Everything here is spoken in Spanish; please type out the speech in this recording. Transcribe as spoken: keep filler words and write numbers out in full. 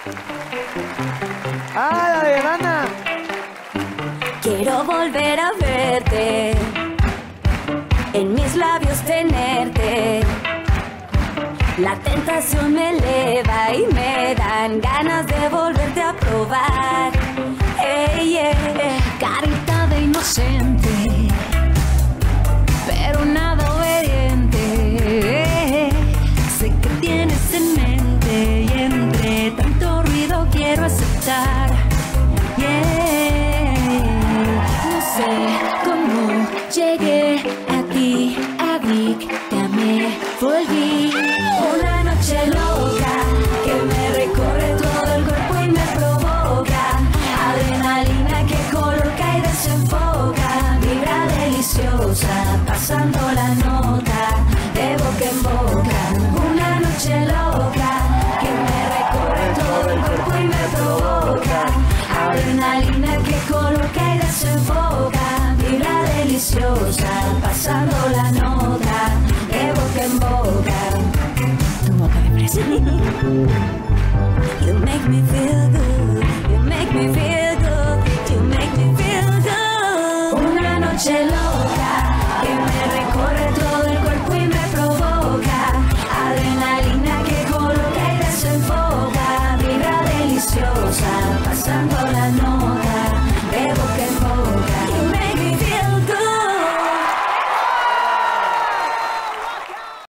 ¡Ah, la de Dana! Quiero volver a verte, en mis labios tenerte. La tentación me eleva y me dan ganas de volverte a probar. Hey, yeah. Carita de inocente, pero nada obediente. Sé que tienes en mente y entre tanto ruido quiero aceptar. Yeah. No sé cómo llegué a ti, adicta me volví. Una noche loca que me recorre todo el cuerpo y me provoca. Adrenalina que coloca y desenfoca. Vibra deliciosa, pasando la nota de boca en boca. Una noche loca que me recorre todo el cuerpo y me provoca. Adrenalina que coloca y desenfoca. Vibra deliciosa, pasando la nota de boca en boca. Tu boca de fresa.